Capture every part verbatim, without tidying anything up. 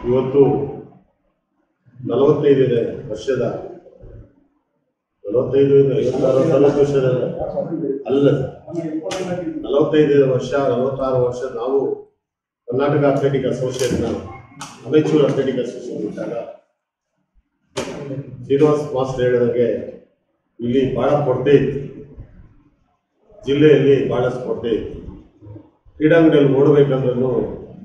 ಇವತ್ತು ನಲವತ್ತೈದನೇ ವರ್ಷದ ನಲವತ್ತೈದು ನಲವತ್ತು ವರ್ಷದ ಅಲ್ಲ ನಲವತ್ತೈದನೇ ವರ್ಷ ನಲವತ್ತಾರು ವರ್ಷ ನಾವು ಕರ್ನಾಟಕ ಅಥ್ಲೆಟಿಕ್ ಅಸೋಸಿಯೇಷನ್ನ ಅಮೆಚೂರ್ ಅಥ್ಲೆಟಿಕ್ ಅಸೋಸಿಯೇಷನ್ ಇದ್ದಾಗ ಶ್ರೀನಿವಾಸ್ ಮಾಸ್ಟರ್ ಹೇಳಿದಂಗೆ ಇಲ್ಲಿ ಭಾಳ ಕೊರತೆ ಇತ್ತು, ಜಿಲ್ಲೆಯಲ್ಲಿ ಭಾಳಷ್ಟು ಕೊರತೆ ಇತ್ತು. ಕ್ರೀಡಾಂಗಣದಲ್ಲಿ ನೋಡಬೇಕಂದ್ರೂ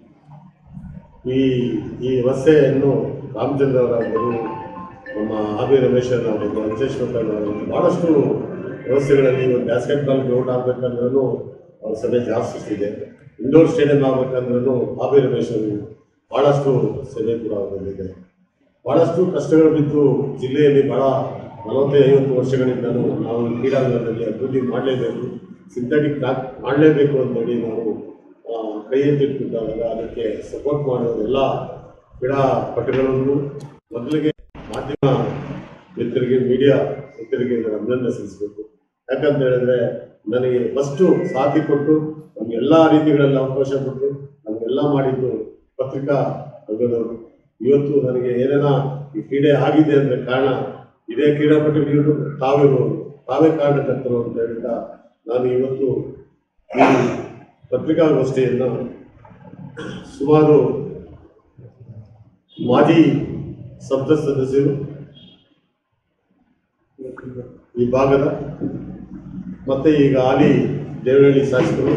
ಈ ಈ ವ್ಯವಸ್ಥೆಯನ್ನು ರಾಮಚಂದ್ರ ಅವರಾಗ್ಬೋದು, ನಮ್ಮ ಆಬಿ ರಮೇಶ್ ಅವರಾಗ್ಬೋದು, ಅಂಚೇಶ್ವರ ಅವರಾಗ್ಬೋದು, ಭಾಳಷ್ಟು ವ್ಯವಸ್ಥೆಗಳಲ್ಲಿ ಒಂದು ಬ್ಯಾಸ್ಕೆಟ್ಬಾಲ್ ಗ್ರೌಂಡ್ ಆಗಬೇಕಂದ್ರೂ ಅವ್ರ ಸಭೆ ಜಾಸ್ತಿ ಇದೆ. ಇಂಡೋರ್ ಸ್ಟೇಡಿಯಂ ಆಗಬೇಕಂದ್ರೂ ಆಬಿ ರಮೇಶ್ ಅವರು ಭಾಳಷ್ಟು ಸಭೆ ಕೂಡ ಬಂದಿದೆ. ಭಾಳಷ್ಟು ಕಷ್ಟಗಳು ಬಿದ್ದು ಜಿಲ್ಲೆಯಲ್ಲಿ ಭಾಳ ನಲವತ್ತೈದು ಐವತ್ತು ವರ್ಷಗಳಿಂದಲೂ ನಾವು ಕ್ರೀಡಾಂಗಣದಲ್ಲಿ ಅಭಿವೃದ್ಧಿ ಮಾಡಲೇಬೇಕು, ಸಿಂಥೆಟಿಕ್ ಟ್ರ್ಯಾಕ್ ಮಾಡಲೇಬೇಕು ಅಂತೇಳಿ ನಾವು ಕೈ ಎತ್ತಿಟ್ಟಾಗ ಅದಕ್ಕೆ ಸಪೋರ್ಟ್ ಮಾಡುವ ಎಲ್ಲ ಕ್ರೀಡಾಪಟುಗಳನ್ನು ಮೊದಲಿಗೆ ಮಾಧ್ಯಮ ಮಿತ್ರರಿಗೆ, ಮೀಡಿಯಾ ಮಿತ್ರರಿಗೆ ಅಭಿನಂದನೆ ಸಲ್ಲಿಸಬೇಕು. ಯಾಕಂತ ಹೇಳಿದ್ರೆ ನನಗೆ ಫಸ್ಟು ಸಾಥಿ ಕೊಟ್ಟು ನಮಗೆಲ್ಲ ರೀತಿಗಳಲ್ಲಿ ಅವಕಾಶ ಕೊಟ್ಟು ನಮಗೆಲ್ಲ ಮಾಡಿದ್ದು ಪತ್ರಿಕಾ ರಂಗದವರು. ಇವತ್ತು ನನಗೆ ಏನೇನ ಈ ಕ್ರೀಡೆ ಆಗಿದೆ ಅಂದರೆ ಕಾರಣ ಇದೇ ಕ್ರೀಡಾಪಟುಗಳು ತಾವಿರೋರು, ತಾವೇ ಕಾರಣಕರ್ತರು ಅಂತ ಹೇಳ್ತಾ ನಾನು ಇವತ್ತು ಈ ಪತ್ರಿಕಾಗೋಷ್ಠಿಯನ್ನು ಸುಮಾರು ಮಾಜಿ ಸಂಸತ್ ಸದಸ್ಯರು ಈ ಭಾಗದ ಮತ್ತೆ ಈಗ ಹಾಲಿ ದೇವನಹಳ್ಳಿ ಶಾಸಕರು,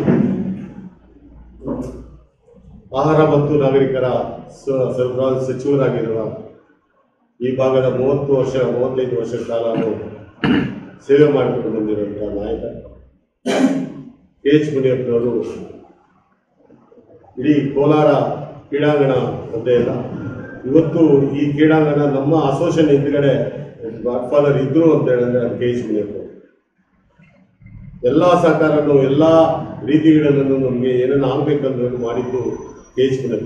ಆಹಾರ ಮತ್ತು ನಾಗರಿಕರ ಸರಬರಾಜು ಸಚಿವರಾಗಿರುವ ಈ ಭಾಗದ ಮೂವತ್ತು ವರ್ಷ ಮೂವತ್ತೈದು ವರ್ಷ ಕಾಲ ಸೇವೆ ಮಾಡಿಕೊಂಡು ಬಂದಿರುವಂತಹ ನಾಯಕ ಕೆ ಎಚ್ ಮುನಿಯಪ್ಪನವರು ಇಡೀ ಕೋಲಾರ ಕ್ರೀಡಾಂಗಣ ಒಂದೇ ಇಲ್ಲ, ಇವತ್ತು ಈ ಕ್ರೀಡಾಂಗಣ ನಮ್ಮ ಅಸೋಸಿಯೇಷನ್ ಹಿಂದ್ಗಡೆ ಗಾಡ್ ಫಾದರ್ ಇದ್ರು ಅಂತ ಹೇಳಿದ್ರೆ ಕೆ ಎಚ್ ಮುನಿಯಪ್ಪ. ಎಲ್ಲ ಸಹಕಾರನು ಎಲ್ಲ ರೀತಿಗಳಲ್ಲೂ ನಮಗೆ ಏನೇನು ಆಗ್ಬೇಕಂದ್ರೂ ಮಾಡಿದ್ದು ಕೆ ಎಚ್ ಮುನಿಯಪ್ಪ.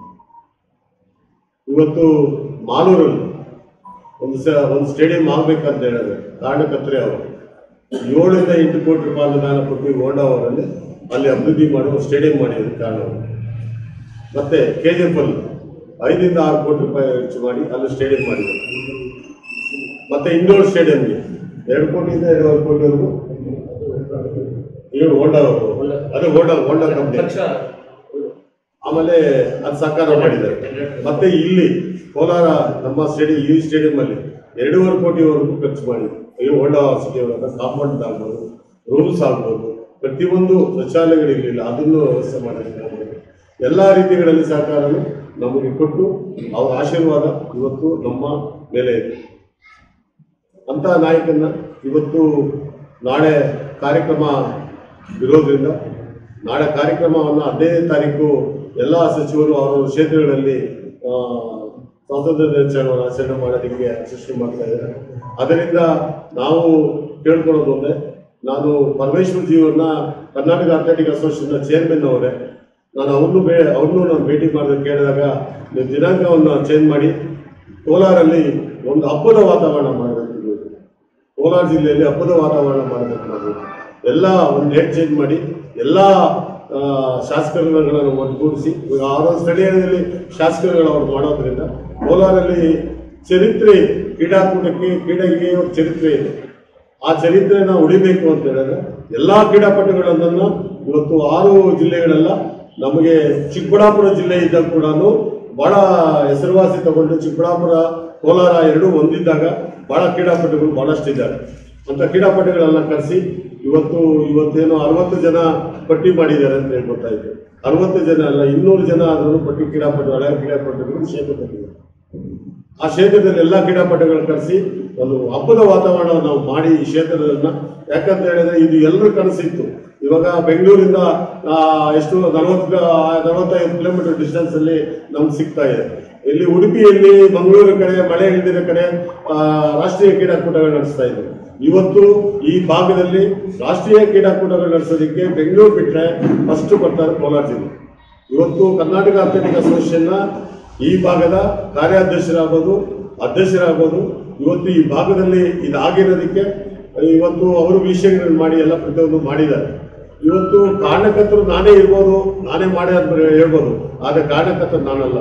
ಇವತ್ತು ಮಾಲೂರಲ್ಲಿ ಒಂದು ಸ ಒಂದು ಸ್ಟೇಡಿಯಂ ಆಗ್ಬೇಕಂತ ಹೇಳಿದ್ರೆ ಕಾರಣಕರ್ತರೆ ಅವರು ಏಳರಿಂದ ಎಂಟು ಕೋಟಿ ರೂಪಾಯಿ ಅನುದಾನ ಕೊಟ್ಟು ಹೋಂಡಾ ಅವರಲ್ಲಿ ಅಲ್ಲಿ ಅಭಿವೃದ್ಧಿ ಮಾಡುವ ಸ್ಟೇಡಿಯಂ ಮಾಡಿರೋದು ಕಾರಣ. ಮತ್ತೆ ಕೆ ಜಿ ಎಫ್ ಅಲ್ಲಿ ಐದರಿಂದ ಆರು ಕೋಟಿ ರೂಪಾಯಿ ವೆಚ್ಚ ಮಾಡಿ ಅಲ್ಲಿ ಸ್ಟೇಡಿಯಂ ಮಾಡಿದರು. ಮತ್ತೆ ಇಂಡೋರ್ ಸ್ಟೇಡಿಯಂಗೆ ಎರಡು ಕೋಟಿಯಿಂದ ಎರಡೂವರೆ ಕೋಟಿವರೆಗೂ ಇವರು ಹೋಂಡಾ ಅವರು ಅದೇ ಹೋಂಡಾ ಹೋಂಡಾ ಕಂಪ್ನಿ ಆಮೇಲೆ ಅದು ಸಹಕಾರ ಮಾಡಿದ್ದಾರೆ. ಮತ್ತೆ ಇಲ್ಲಿ ಕೋಲಾರ ನಮ್ಮ ಸ್ಟೇಡಿಯಂ ಈ ಸ್ಟೇಡಿಯಂ ಅಲ್ಲಿ ಎರಡೂವರೆ ಕೋಟಿವರೆಗೂ ಖರ್ಚು ಮಾಡಿದ್ರು. ಈ ಹೋಂಡಾ ಸಿಟಿ ಒಳಗೆ ಕಾಂಪೌಂಡ್ ಆಗ್ಬೋದು, ರೂಮ್ಸ್ ಆಗ್ಬೋದು, ಪ್ರತಿಯೊಂದು ಶೌಚಾಲಯಗಳಿರಲಿಲ್ಲ, ಅದನ್ನು ವ್ಯವಸ್ಥೆ ಮಾಡಿದ್ದಾರೆ. ಎಲ್ಲ ರೀತಿಗಳಲ್ಲಿ ಸಹಕಾರನು ನಮಗೆ ಕೊಟ್ಟು ಅವರ ಆಶೀರ್ವಾದ ಇವತ್ತು ನಮ್ಮ ಮೇಲೆ ಇದೆ. ಅಂತ ನಾಯಕನ ಇವತ್ತು ನಾಳೆ ಕಾರ್ಯಕ್ರಮ ಇರೋದ್ರಿಂದ ನಾಳೆ ಕಾರ್ಯಕ್ರಮವನ್ನು ಹದಿನೈದನೇ ತಾರೀಕು ಎಲ್ಲ ಸಚಿವರು ಅವರ ಕ್ಷೇತ್ರಗಳಲ್ಲಿ ಸ್ವಾತಂತ್ರ್ಯ ದಿನಾಚರಣೆಯನ್ನು ಆಚರಣೆ ಮಾಡೋದಕ್ಕೆ ಸೃಷ್ಟಿ ಮಾಡ್ತಾ ಇದ್ದಾರೆ. ಅದರಿಂದ ನಾವು ಕೇಳ್ಕೊಳ್ಳೋದು ಒಂದೇ, ನಾನು ಪರಮೇಶ್ವರ್ ಜೀವನ್ನ ಕರ್ನಾಟಕ ಅಥ್ಲೆಟಿಕ್ ಅಸೋಸಿಯೇಷನ್ನ ಚೇರ್ಮನ್ ಅವರೇ, ನಾನು ಅವ್ರನ್ನೂ ಬೇ ಅವ್ರನ್ನೂ ನಾನು ಭೇಟಿ ಮಾಡಿದಾಗ ಕೇಳಿದಾಗ ನೀವು ದಿನಾಂಕವನ್ನು ಚೇಂಜ್ ಮಾಡಿ ಕೋಲಾರಲ್ಲಿ ಒಂದು ಹಬ್ಬದ ವಾತಾವರಣ ಮಾಡಬೇಕು, ಕೋಲಾರ ಜಿಲ್ಲೆಯಲ್ಲಿ ಹಬ್ಬದ ವಾತಾವರಣ ಮಾಡಬೇಕು, ನಾವು ಎಲ್ಲ ಒಂದು ಡೇಟ್ ಚೇಂಜ್ ಮಾಡಿ ಎಲ್ಲ ಶಾಸಕರುಗಳನ್ನು ಒಟ್ಟುಗೂಡಿಸಿ ಅವರ ಸ್ಥಳೀಯದಲ್ಲಿ ಶಾಸಕರುಗಳು ಅವ್ರು ಮಾಡೋದ್ರಿಂದ ಕೋಲಾರಲ್ಲಿ ಚರಿತ್ರೆ ಇದೆ, ಕ್ರೀಡಾಕೂಟಕ್ಕೆ ಕ್ರೀಡೆಗೆ ಒಂದು ಚರಿತ್ರೆ ಇದೆ. ಆ ಚರಿತ್ರೆನ ಉಳಿಬೇಕು ಅಂತ ಹೇಳಿದ್ರೆ ಎಲ್ಲ ಕ್ರೀಡಾಪಟುಗಳನ್ನು ಇವತ್ತು ಆರು ಜಿಲ್ಲೆಗಳೆಲ್ಲ ನಮಗೆ ಚಿಕ್ಕಬಳ್ಳಾಪುರ ಜಿಲ್ಲೆ ಇದ್ದಾಗ ಕೂಡ ಬಹಳ ಹೆಸರುವಾಸಿ ತಗೊಂಡು ಚಿಕ್ಕಬಳ್ಳಾಪುರ ಕೋಲಾರ ಎರಡೂ ಹೊಂದಿದ್ದಾಗ ಬಹಳ ಕ್ರೀಡಾಪಟುಗಳು ಬಹಳಷ್ಟು ಇದ್ದಾರೆ. ಅಂತ ಕ್ರೀಡಾಪಟುಗಳೆಲ್ಲ ಕರೆಸಿ ಇವತ್ತು ಇವತ್ತೇನು ಅರವತ್ತು ಜನ ಪಟ್ಟಿ ಮಾಡಿದ್ದಾರೆ ಅಂತ ಹೇಳಿ ಗೊತ್ತಾಯಿತು. ಅರವತ್ತು ಜನ ಅಲ್ಲ, ಇನ್ನೂರು ಜನ ಆದರೂ ಪಟ್ಟಿ ಕ್ರೀಡಾಪಟು ಹಳೆಯ ಕ್ರೀಡಾಪಟುಗಳು ಕ್ಷೇತ್ರದಲ್ಲಿದ್ದಾರೆ. ಆ ಕ್ಷೇತ್ರದಲ್ಲಿ ಎಲ್ಲ ಕ್ರೀಡಾಪಟುಗಳು ಕರೆಸಿ ಒಂದು ಹಬ್ಬದ ವಾತಾವರಣ ನಾವು ಮಾಡಿ ಈ ಕ್ಷೇತ್ರದನ್ನ, ಯಾಕಂತ ಹೇಳಿದ್ರೆ ಇದು ಎಲ್ಲರೂ ಕನಸಿತ್ತು. ಇವಾಗ ಬೆಂಗಳೂರಿಂದ ಎಷ್ಟು ನಲವತ್ತು ನಲವತ್ತೈದು ಕಿಲೋಮೀಟರ್ ಡಿಸ್ಟೆನ್ಸ್ ಅಲ್ಲಿ ನಮ್ಗೆ ಸಿಗ್ತಾ ಇದೆ. ಇಲ್ಲಿ ಉಡುಪಿಯಲ್ಲಿ ಮಂಗಳೂರು ಕಡೆ ಮಳೆ ಇಳಿದಿರೋ ಕಡೆ ರಾಷ್ಟ್ರೀಯ ಕ್ರೀಡಾಕೂಟಗಳು ನಡೆಸ್ತಾ ಇದ್ರು. ಇವತ್ತು ಈ ಭಾಗದಲ್ಲಿ ರಾಷ್ಟ್ರೀಯ ಕ್ರೀಡಾಕೂಟಗಳು ನಡೆಸೋದಕ್ಕೆ ಬೆಂಗಳೂರು ಬಿಟ್ಟರೆ ಫಸ್ಟ್ ಬರ್ತಾರೆ ಕೋಲಾರ ಜಿಲ್ಲೆ. ಇವತ್ತು ಕರ್ನಾಟಕ ಅಥ್ಲೆಟಿಕ್ ಅಸೋಸಿಯೇಷನ್ನ ಈ ಭಾಗದ ಕಾರ್ಯಾಧ್ಯಕ್ಷರಾಗ್ಬೋದು, ಅಧ್ಯಕ್ಷರಾಗ್ಬೋದು, ಇವತ್ತು ಈ ಭಾಗದಲ್ಲಿ ಇದಾಗಿರೋದಕ್ಕೆ ಇವತ್ತು ಅವರು ವಿಷಯಗಳನ್ನು ಮಾಡಿ ಎಲ್ಲ ಪ್ರತಿಯೊಂದು ಮಾಡಿದ್ದಾರೆ. ಇವತ್ತು ಕಾರಣಕರ್ತರು ನಾನೇ ಇರ್ಬೋದು, ನಾನೇ ಮಾಡಿ ಅಂತ ಹೇಳ್ಬೋದು, ಆದರೆ ಕಾರಣಕರ್ತರು ನಾನಲ್ಲ.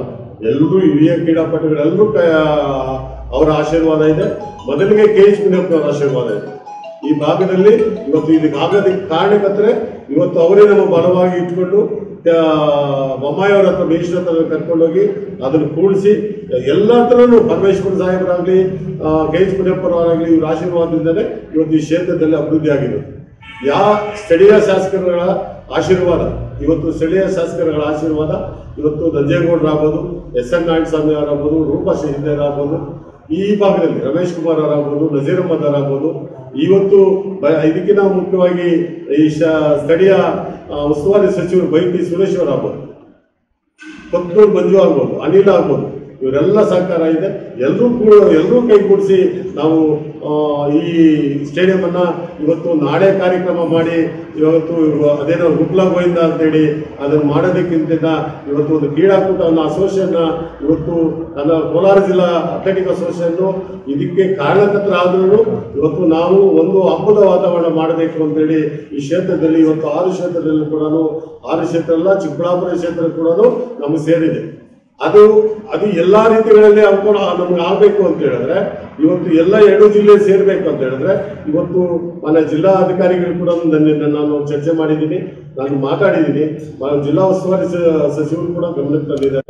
ಎಲ್ಲರೂ ಹಿರಿಯ ಕ್ರೀಡಾಪಟುಗಳೆಲ್ಲರೂ ಅವರ ಆಶೀರ್ವಾದ ಇದೆ. ಮೊದಲಿಗೆ ಕೆ ಎಚ್ ಮುನಿಯಪ್ಪನವರ ಆಶೀರ್ವಾದ ಇದೆ. ಈ ಭಾಗದಲ್ಲಿ ಇವತ್ತು ಇದಕ್ಕೆ ಆಗೋದಕ್ಕೆ ಕಾರಣಕ್ಕಂದ್ರೆ ಇವತ್ತು ಅವರೇ ನಮ್ಮ ಬಲವಾಗಿ ಇಟ್ಕೊಂಡು ಬೊಮ್ಮಾಯಿಯವರ ಹತ್ರ ಮಿನಿಸ್ಟರ್ ಹತ್ರ ಕರ್ಕೊಂಡೋಗಿ ಅದನ್ನು ಕೂಡಿಸಿ ಎಲ್ಲ ಹತ್ರನೂ ಪರಮೇಶ್ವರ ಸಾಹೇಬರಾಗಲಿ ಕೆ ಎಚ್ ಮುನಿಯಪ್ಪನವರಾಗಲಿ ಇವ್ರ ಆಶೀರ್ವಾದದಿಂದಲೇ ಇವತ್ತು ಈ ಕ್ಷೇತ್ರದಲ್ಲಿ ಅಭಿವೃದ್ಧಿ ಆಗಿದೆ. ಯಾವ ಸ್ಥಳೀಯ ಶಾಸಕರುಗಳ ಆಶೀರ್ವಾದ ಇವತ್ತು ಸ್ಥಳೀಯ ಶಾಸಕರುಗಳ ಆಶೀರ್ವಾದ ಇವತ್ತು ನಂಜೇಗೌಡರಾಗ್ಬೋದು, ಎಸ್ ಎನ್ ನಾರಾಯಣ ಸ್ವಾಮಿ ಅವರಾಗ್ಬೋದು, ರೂಪಾ ಶಹಿದೇರಾಗ್ಬೋದು, ಈ ಭಾಗದಲ್ಲಿ ರಮೇಶ್ ಕುಮಾರ್ ಅವರಾಗ್ಬೋದು, ನಜೀರ್ ಅಹಮದ್ ಅವರಾಗ್ಬೋದು, ಇವತ್ತು ಇದಕ್ಕಿಂತ ಮುಖ್ಯವಾಗಿ ಈ ಸ್ಥಳೀಯ ಉಸ್ತುವಾರಿ ಸಚಿವರು ಬೈಟಿ ಸುರೇಶ್ ಅವರಾಗ್ಬೋದು, ಕೊತ್ತೂರು ಮಂಜು ಆಗ್ಬೋದು, ಅನಿಲ್ ಆಗ್ಬೋದು, ಇವರೆಲ್ಲ ಸಹಕಾರ ಇದೆ. ಎಲ್ಲರೂ ಕೂಡ ಎಲ್ಲರೂ ಕೈಗೂಡಿಸಿ ನಾವು ಈ ಸ್ಟೇಡಿಯಂ ಅನ್ನ ಇವತ್ತು ನಾಳೆ ಕಾರ್ಯಕ್ರಮ ಮಾಡಿ ಇವತ್ತು ಅದೇನೋ ಗುಪ್ಲ ಗೋವಿಂದ ಅಂತೇಳಿ ಅದನ್ನು ಮಾಡೋದಕ್ಕಿಂತ ಇವತ್ತು ಒಂದು ಕ್ರೀಡಾಕೂಟವನ್ನು ಅಸೋಸಿಯೇಷನ್ ಇವತ್ತು ನನ್ನ ಕೋಲಾರ ಜಿಲ್ಲಾ ಅಥ್ಲೆಟಿಕ್ ಅಸೋಸಿಯೇಷನ್ ಇದಕ್ಕೆ ಕಾರಣಕರ್ತರ ಆದ್ರೂ ಇವತ್ತು ನಾವು ಒಂದು ಹಬ್ಬದ ವಾತಾವರಣ ಮಾಡಬೇಕು ಅಂತೇಳಿ ಈ ಕ್ಷೇತ್ರದಲ್ಲಿ ಇವತ್ತು ಆರು ಕ್ಷೇತ್ರದಲ್ಲಿ ಕೂಡ ಆರು ಕ್ಷೇತ್ರ ಅಲ್ಲ ಚಿಕ್ಕಬಳ್ಳಾಪುರ ಕ್ಷೇತ್ರ ಕೂಡ ನಮಗೆ ಸೇರಿದೆ. ಅದು ಅದು ಎಲ್ಲಾ ರೀತಿಗಳಲ್ಲಿ ಅನುಕೂಲ ನಮ್ಗೆ ಆಗ್ಬೇಕು ಅಂತ ಹೇಳಿದ್ರೆ ಇವತ್ತು ಎಲ್ಲ ಎರಡು ಜಿಲ್ಲೆ ಸೇರ್ಬೇಕು ಅಂತ ಹೇಳಿದ್ರೆ ಇವತ್ತು ನನ್ನ ಜಿಲ್ಲಾ ಅಧಿಕಾರಿಗಳು ಕೂಡ ನನ್ನ ನಾನು ಚರ್ಚೆ ಮಾಡಿದ್ದೀನಿ, ನಾನು ಮಾತಾಡಿದ್ದೀನಿ, ಜಿಲ್ಲಾ ಉಸ್ತುವಾರಿ ಸಚಿವರು ಕೂಡ ಗಮನಕ್ಕೆ ತಂದಿದ್ದಾರೆ.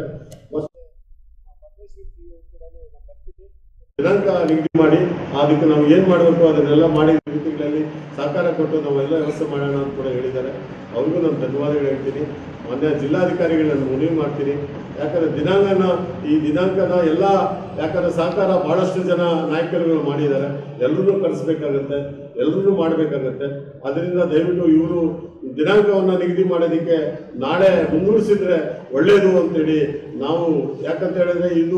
ದಿನಾಂಕ ನಿಗದಿ ಮಾಡಿ ಅದಕ್ಕೆ ನಾವು ಏನ್ ಮಾಡಬೇಕು ಅದನ್ನೆಲ್ಲ ಮಾಡಿ ರೀತಿಗಳಲ್ಲಿ ಸಹಕಾರ ಕೊಟ್ಟು ನಾವೆಲ್ಲ ವ್ಯವಸ್ಥೆ ಮಾಡೋಣ ಅಂತ ಕೂಡ ಹೇಳಿದ್ದಾರೆ. ಅವ್ರಿಗೂ ನಾನು ಧನ್ಯವಾದಗಳು ಹೇಳ್ತೀನಿ. ಮೊನ್ನೆ ಜಿಲ್ಲಾಧಿಕಾರಿಗಳನ್ನು ಮನವಿ ಮಾಡ್ತೀನಿ. ಯಾಕಂದ್ರೆ ದಿನಾಂಕನ ಈ ದಿನಾಂಕನ ಎಲ್ಲ ಯಾಕಂದ್ರೆ ಸಹಕಾರ ಬಹಳಷ್ಟು ಜನ ನಾಯಕರುಗಳು ಮಾಡಿದ್ದಾರೆ, ಎಲ್ಲರೂ ಕರೆಸ್ಬೇಕಾಗತ್ತೆ, ಎಲ್ಲರೂ ಮಾಡಬೇಕಾಗತ್ತೆ. ಅದರಿಂದ ದಯವಿಟ್ಟು ಇವರು ದಿನಾಂಕವನ್ನು ನಿಗದಿ ಮಾಡೋದಕ್ಕೆ ನಾಳೆ ಮುಂದೂಡಿಸಿದ್ರೆ ಒಳ್ಳೆಯದು ಅಂತೇಳಿ ನಾವು, ಯಾಕಂತ ಹೇಳಿದ್ರೆ ಇದು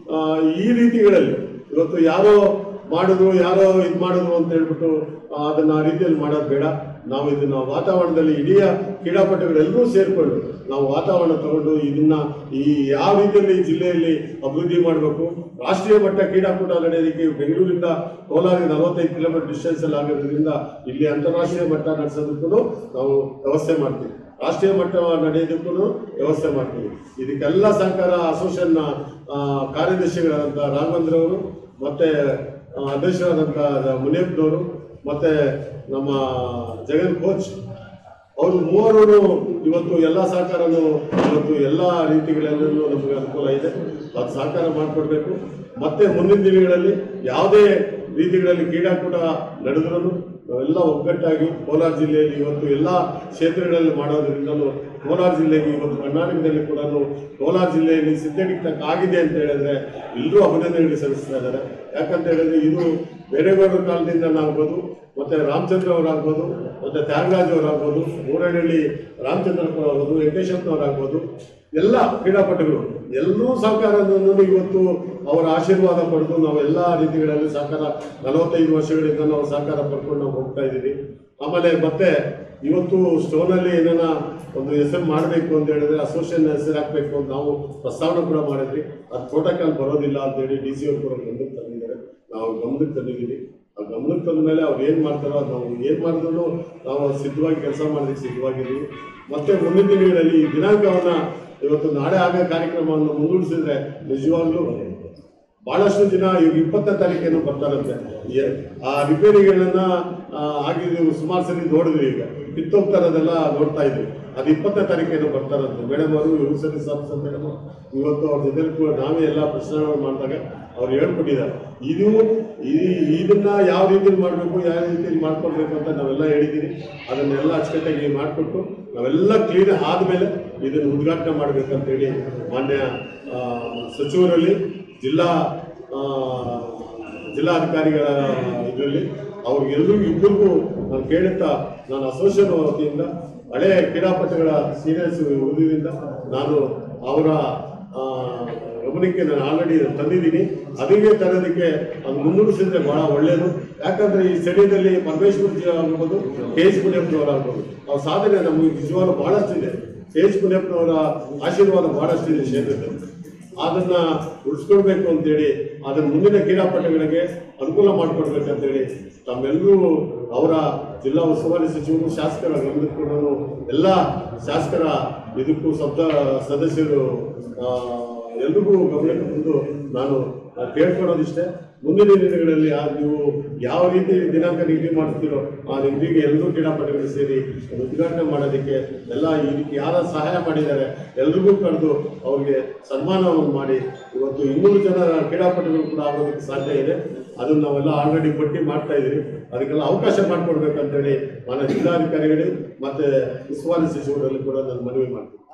ಈ ರೀತಿಗಳಲ್ಲಿ ಇವತ್ತು ಯಾರೋ ಮಾಡಿದ್ರು ಯಾರೋ ಇದು ಮಾಡಿದ್ರು ಅಂತ ಹೇಳ್ಬಿಟ್ಟು ಅದನ್ನ ಆ ರೀತಿಯಲ್ಲಿ ಮಾಡೋದು ಬೇಡ. ನಾವು ಇದನ್ನ ವಾತಾವರಣದಲ್ಲಿ ಇಡೀ ಕ್ರೀಡಾಪಟುಗಳೆಲ್ಲರೂ ಸೇರಿಕೊಂಡು ನಾವು ವಾತಾವರಣ ತಗೊಂಡು ಇದನ್ನ ಈ ಯಾವ ರೀತಿಯಲ್ಲಿ ಜಿಲ್ಲೆಯಲ್ಲಿ ಅಭಿವೃದ್ಧಿ ಮಾಡಬೇಕು. ರಾಷ್ಟ್ರೀಯ ಮಟ್ಟ ಕ್ರೀಡಾಕೂಟ ನಡೆಯೋದಕ್ಕೆ ಬೆಂಗಳೂರಿಂದ ಕೋಲಾರಿಗೆ ನಲವತ್ತೈದು ಕಿಲೋಮೀಟರ್ ಡಿಸ್ಟೆನ್ಸ್ ಅಲ್ಲಿ ಆಗೋದ್ರಿಂದ ಇಲ್ಲಿ ಅಂತಾರಾಷ್ಟ್ರೀಯ ಮಟ್ಟ ನಡೆಸೋದಕ್ಕೂ ನಾವು ವ್ಯವಸ್ಥೆ ಮಾಡ್ತೀವಿ, ರಾಷ್ಟ್ರೀಯ ಮಟ್ಟ ನಡೆಯೋದಕ್ಕೂ ವ್ಯವಸ್ಥೆ ಮಾಡ್ತೀವಿ. ಇದಕ್ಕೆಲ್ಲ ಸಹಕಾರ ಅಸೋಸಿಯೇಷನ್ನ ಕಾರ್ಯದರ್ಶಿಗಳಾದಂಥ ರಾಘವೇಂದ್ರ ಅವರು ಮತ್ತೆ ಅಧ್ಯಕ್ಷರಾದಂಥ ಮುನಿಯಪ್ಪನವರು ಮತ್ತೆ ನಮ್ಮ ಜಗನ್ ಕೋಚ್ ಅವರು ಮೂವರು ಇವತ್ತು ಎಲ್ಲ ಸಹಕಾರನು ಇವತ್ತು ಎಲ್ಲ ರೀತಿಗಳಲ್ಲೂ ನಮಗೆ ಅನುಕೂಲ ಇದೆ. ಅದು ಸಹಕಾರ ಮಾಡಿಕೊಡ್ಬೇಕು. ಮತ್ತೆ ಮುಂದಿನ ದಿನಗಳಲ್ಲಿ ಯಾವುದೇ ರೀತಿಗಳಲ್ಲಿ ಕ್ರೀಡಾಕೂಟ ನಡೆದ್ರೂ ನಾವೆಲ್ಲ ಒಗ್ಗಟ್ಟಾಗಿ ಕೋಲಾರ ಜಿಲ್ಲೆಯಲ್ಲಿ ಇವತ್ತು ಎಲ್ಲ ಕ್ಷೇತ್ರಗಳಲ್ಲಿ ಮಾಡೋದ್ರಿಂದಲೂ ಕೋಲಾರ ಜಿಲ್ಲೆಗೆ ಇವತ್ತು ಕರ್ನಾಟಕದಲ್ಲಿ ಕೂಡ ಕೋಲಾರ ಜಿಲ್ಲೆಯಲ್ಲಿ ಸಿಂಥೆಟಿಕ್ ಆಗಿದೆ ಅಂತ ಹೇಳಿದ್ರೆ ಎಲ್ಲರೂ ಅಭಿನಂದನೆಗಳು ಸಲ್ಲಿಸ್ತಾ ಇದ್ದಾರೆ. ಯಾಕಂತ ಹೇಳಿದ್ರೆ ಇದು ಬೇರೆಗೌಡರ ಕಾಲದಿಂದ ಆಗ್ಬೋದು, ಮತ್ತೆ ರಾಮಚಂದ್ರ ಅವರಾಗ್ಬೋದು, ಮತ್ತೆ ತ್ಯಾಗರಾಜ್ ಅವರಾಗ್ಬೋದು, ಮೂರಹಳ್ಳಿ ರಾಮಚಂದ್ರಪ್ಪನವರಾಗ್ಬೋದು, ವೆಂಕಟೇಶಪ್ಪನವರಾಗ್ಬೋದು, ಎಲ್ಲ ಕ್ರೀಡಾಪಟುಗಳು ಎಲ್ಲರೂ ಸಹಕಾರವನ್ನು ಇವತ್ತು ಅವರ ಆಶೀರ್ವಾದ ಪಡೆದು ನಾವು ಎಲ್ಲ ರೀತಿಗಳಲ್ಲಿ ಸಹಕಾರ ನಲವತ್ತೈದು ವರ್ಷಗಳಿಂದ ನಾವು ಸಹಕಾರ ಪಡ್ಕೊಂಡು ನಾವು ಹೋಗ್ತಾ ಇದ್ದೀವಿ. ಆಮೇಲೆ ಮತ್ತೆ ಇವತ್ತು ಸ್ಟೋನಲ್ಲಿ ಏನಾನ ಒಂದು ಹೆಸರು ಮಾಡಬೇಕು ಅಂತ ಹೇಳಿದ್ರೆ ಅಸೋಸಿಯೇಷನ್ ಹೆಸರು ಹಾಕಬೇಕು ಅಂತ ನಾವು ಪ್ರಸ್ತಾವನೆ ಕೂಡ ಮಾಡಿದ್ವಿ. ಅದು ಪ್ರೋಟೋಕಾಲ್ ಬರೋದಿಲ್ಲ ಅಂತೇಳಿ ಡಿ ಸಿ ಅವರು ಕೂಡ ಗಮನಕ್ಕೆ ತಂದಿದ್ದಾರೆ, ನಾವು ಗಮನಕ್ಕೆ ತಂದಿದ್ದೀವಿ. ಆ ಗಮನಕ್ಕೆ ತಂದ ಮೇಲೆ ಅವ್ರು ಏನು ಮಾಡ್ತಾರೋ ಅದು ನಾವು ಏನು ಮಾಡಿದ್ರು ನಾವು ಸಿದ್ಧವಾಗಿ ಕೆಲಸ ಮಾಡೋದಕ್ಕೆ ಸಿದ್ಧವಾಗಿದ್ದೀವಿ. ಮತ್ತೆ ಮುಂದಿನ ದಿನಗಳಲ್ಲಿ ಈ ದಿನಾಂಕವನ್ನು ಇವತ್ತು ನಾಳೆ ಆಗೋ ಕಾರ್ಯಕ್ರಮವನ್ನು ಮುಂದೂಡಿಸಿದ್ರೆ ನಿಜವಾಗ್ಲೂ ಬಹಳಷ್ಟು ಜನ ಇವಾಗ ಇಪ್ಪತ್ತನೇ ತಾರೀಕೇನು ಬರ್ತಾರಂತೆ. ಆ ರಿಪೇರಿಗಳನ್ನ ಆಗಿದ್ದೀವಿ ಸುಮಾರು ಸರಿ ನೋಡಿದ್ವಿ, ಈಗ ಕಿತ್ತೋಗ್ತಾರದೆಲ್ಲ ನೋಡ್ತಾ ಇದ್ವಿ. ಅದು ಇಪ್ಪತ್ತನೇ ತಾರೀಕೇನು ಬರ್ತಾರಂತೆ. ಮೇಡಮ್ ಅವರು ಇವರು ಸರಿ ಸಾಫ್ಸ ಮೇಡಮ್ ಇವತ್ತು ಅವ್ರ ಜೊತೆ ಕೂಡ ನಾವೇ ಎಲ್ಲ ಪ್ರಶ್ನೆಗಳು ಮಾಡಿದಾಗ ಅವ್ರು ಹೇಳ್ಕೊಟ್ಟಿದ್ದಾರೆ. ಇದು ಇದನ್ನ ಯಾವ ರೀತಿಯಲ್ಲಿ ಮಾಡಬೇಕು, ಯಾವ ರೀತಿಯಲ್ಲಿ ಮಾಡ್ಕೊಳ್ಬೇಕು ಅಂತ ನಾವೆಲ್ಲ ಹೇಳಿದ್ದೀವಿ. ಅದನ್ನೆಲ್ಲ ಅಚ್ಚುಕಟ್ಟಾಗಿ ಮಾಡಿಕೊಟ್ಟು ನಾವೆಲ್ಲ ಕ್ಲೀನ್ ಆದಮೇಲೆ ಇದನ್ನು ಉದ್ಘಾಟನೆ ಮಾಡಬೇಕಂತೇಳಿ ಮಾನ್ಯ ಸಚಿವರಲ್ಲಿ ಜಿಲ್ಲಾ ಜಿಲ್ಲಾಧಿಕಾರಿಗಳ ಇದರಲ್ಲಿ ಅವ್ರಿಗೆಲ್ಲರಿಗೂ ಇಬ್ಬರಿಗೂ ನಾನು ಕೇಳುತ್ತಾ ನಾನು ಅಸೋಸಿಯೇಷನ್ ವತಿಯಿಂದ ಹಳೆ ಕ್ರೀಡಾಪಟುಗಳ ಸೀನಿಯರ್ಸ್ ಉಳಿದಿಂದ ನಾನು ಅವರ ಗಮನಕ್ಕೆ ನಾನು ಆಲ್ರೆಡಿ ತಂದಿದ್ದೀನಿ. ಅದಕ್ಕೆ ತರೋದಕ್ಕೆ ಅದು ಮುಂದೂಡಿಸಿದ್ರೆ ಬಹಳ ಒಳ್ಳೆಯದು. ಯಾಕಂದ್ರೆ ಈ ಸ್ಥಳೀಯದಲ್ಲಿ ಪರಮೇಶ್ವರ್ ಜಿ ಆಗ್ಬೋದು, ಕೆ ಎಚ್ ಮುನಿಯಪ್ಪನವರಾಗ್ಬೋದು, ಅವ್ರ ಸಾಧನೆ ನಮಗೆ ನಿಜವಾಗ್ಲೂ ಬಹಳಷ್ಟಿದೆ. ಕೆ ಎಚ್ ಮುನಿಯಪ್ಪನವರ ಆಶೀರ್ವಾದ ಬಹಳಷ್ಟಿದೆ ಕ್ಷೇತ್ರದಲ್ಲಿ. ಅದನ್ನ ಉಳಿಸ್ಕೊಳ್ಬೇಕು ಅಂತೇಳಿ ಅದನ್ನ ಮುಂದಿನ ಕ್ರೀಡಾಪಟುಗಳಿಗೆ ಅನುಕೂಲ ಮಾಡಿಕೊಡ್ಬೇಕಂತೇಳಿ ತಮ್ಮೆಲ್ಲರೂ ಅವರ ಜಿಲ್ಲಾ ಉಸ್ತುವಾರಿ ಸಚಿವರು ಶಾಸಕರ ಗಮನಕ್ಕೂ ಎಲ್ಲ ಶಾಸಕರ ಇದಕ್ಕೂ ಸಬ್ದ ಸದಸ್ಯರು ಎಲ್ರಿಗೂ ಗಮನಕ್ಕೆ ಬಂದು ನಾನು ಕೇಳ್ಕೊಳೋದಿಷ್ಟೇ, ಮುಂದಿನ ದಿನಗಳಲ್ಲಿ ನೀವು ಯಾವ ರೀತಿ ದಿನಾಂಕ ನಿಗದಿ ಮಾಡ್ತೀರೋ ಆ ನಿಗದಿಗೆ ಎಲ್ಲರೂ ಕ್ರೀಡಾಪಟುಗಳು ಸೇರಿ ಉದ್ಘಾಟನೆ ಮಾಡೋದಕ್ಕೆ ಎಲ್ಲ ಇದಕ್ಕೆ ಯಾರ ಸಹಾಯ ಮಾಡಿದ್ದಾರೆ ಎಲ್ರಿಗೂ ಕರೆದು ಅವ್ರಿಗೆ ಸನ್ಮಾನವನ್ನು ಮಾಡಿ ಇವತ್ತು ಇನ್ನೂರು ಜನ ಕ್ರೀಡಾಪಟುಗಳು ಕೂಡ ಆಗೋದಕ್ಕೆ ಸಾಧ್ಯ ಇದೆ. ಅದನ್ನು ನಾವೆಲ್ಲ ಆಲ್ರೆಡಿ ಪಟ್ಟಿ ಮಾಡ್ತಾ ಇದ್ದೀವಿ. ಅದಕ್ಕೆಲ್ಲ ಅವಕಾಶ ಮಾಡಿಕೊಡ್ಬೇಕಂತೇಳಿ ಮಾನ್ಯ ಜಿಲ್ಲಾಧಿಕಾರಿಗಳು ಮತ್ತು ಉಸ್ತುವಾರಿ ಸಚಿವರಲ್ಲಿ ಕೂಡ ನಾನು ಮನವಿ ಮಾಡ್ತೀನಿ.